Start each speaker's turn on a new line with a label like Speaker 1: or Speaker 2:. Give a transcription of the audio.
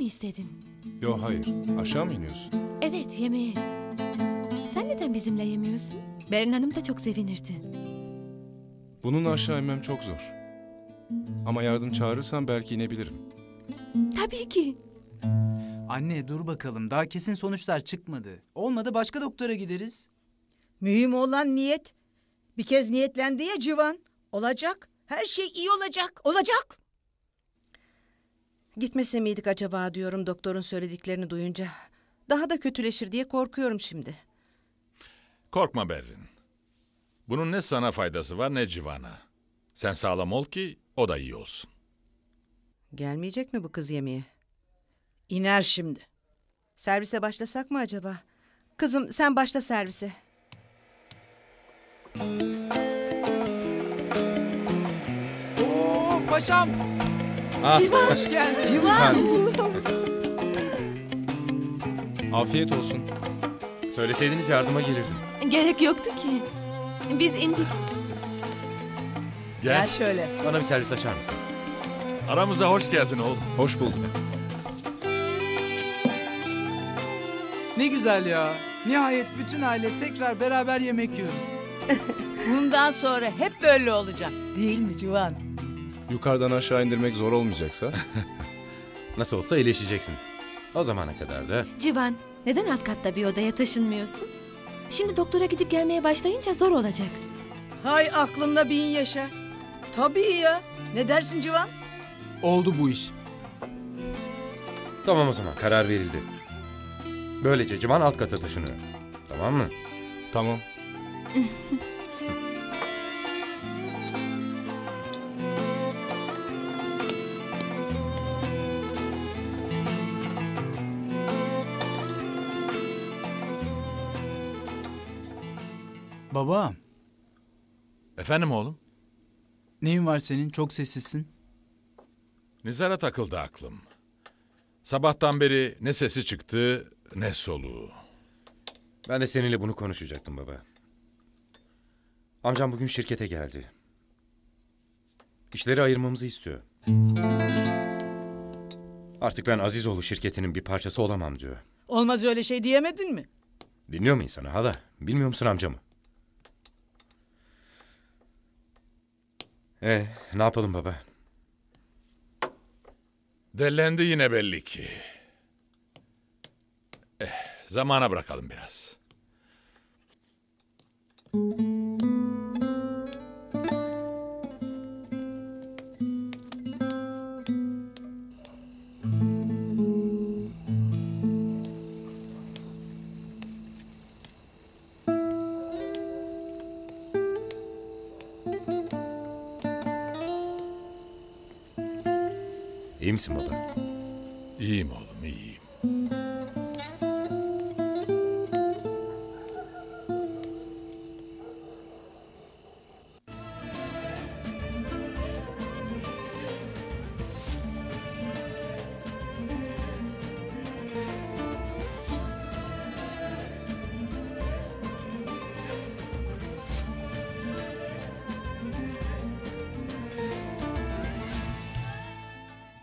Speaker 1: mi istedin?
Speaker 2: Yo hayır. Aşağı mı iniyorsun?
Speaker 1: Evet, yemeğe. Sen neden bizimle yemiyorsun? Berin Hanım da çok sevinirdi.
Speaker 2: Bunun aşağı inmem çok zor. Ama yardım çağırırsan belki inebilirim.
Speaker 1: Tabii ki.
Speaker 3: Anne dur bakalım, daha kesin sonuçlar çıkmadı. Olmadı başka doktora gideriz.
Speaker 4: Mühim olan niyet. Bir kez niyetlendi ya Civan. Olacak. Her şey iyi olacak. Olacak. Gitmese miydik acaba diyorum doktorun söylediklerini duyunca. Daha da kötüleşir diye korkuyorum şimdi.
Speaker 5: Korkma Berrin. Bunun ne sana faydası var ne Civan'a. Sen sağlam ol ki o da iyi olsun.
Speaker 4: Gelmeyecek mi bu kız yemeğe?
Speaker 6: İner şimdi.
Speaker 4: Servise başlasak mı acaba? Kızım sen başla servise.
Speaker 3: Oo paşam.
Speaker 4: Civan!
Speaker 3: Hoş geldin.
Speaker 4: Civan!
Speaker 2: Afiyet olsun.
Speaker 7: Söyleseydiniz yardıma gelirdim.
Speaker 1: Gerek yoktu ki. Biz indik.
Speaker 6: Gel
Speaker 5: Gel.
Speaker 6: şöyle.
Speaker 7: Bana bir servis açar mısın?
Speaker 5: Aramıza hoş geldin oğlum.
Speaker 2: Hoş bulduk.
Speaker 3: Ne güzel ya. Nihayet bütün aile tekrar beraber yemek yiyoruz.
Speaker 6: Bundan sonra hep böyle olacak. Değil mi Civan?
Speaker 2: Yukarıdan aşağı indirmek zor olmayacaksa.
Speaker 7: Nasıl olsa iyileşeceksin. O zamana kadar da...
Speaker 1: Civan, neden alt katta bir odaya taşınmıyorsun? Şimdi doktora gidip gelmeye başlayınca zor olacak.
Speaker 6: Hay aklımda bin yaşa. Tabii ya. Ne dersin Civan?
Speaker 3: Oldu bu iş.
Speaker 7: Tamam o zaman, karar verildi. Böylece Civan alt kata taşınıyor. Tamam mı?
Speaker 2: Tamam.
Speaker 3: Baba,
Speaker 5: Efendim oğlum?
Speaker 3: neyin var senin? Çok sessizsin.
Speaker 5: Nizar'a takıldı aklım. Sabahtan beri ne sesi çıktı ne soluğu.
Speaker 7: Ben de seninle bunu konuşacaktım baba. Amcam bugün şirkete geldi. İşleri ayırmamızı istiyor. Artık ben Azizoğlu şirketinin bir parçası olamam diyor.
Speaker 6: Olmaz öyle şey diyemedin mi?
Speaker 7: Dinliyor mu insanı hala? Bilmiyor musun amcamı? Ne yapalım baba?
Speaker 5: Dellendi yine belli ki. Zamana bırakalım biraz.
Speaker 7: İyi misin baba?
Speaker 5: İyiyim oğlum.